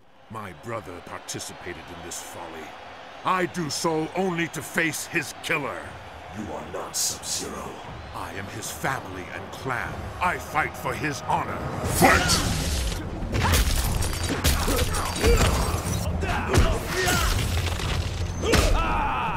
My brother participated in this folly. I do so only to face his killer. You are not Sub-Zero. I am his family and clan. I fight for his honor. Fight! Ah!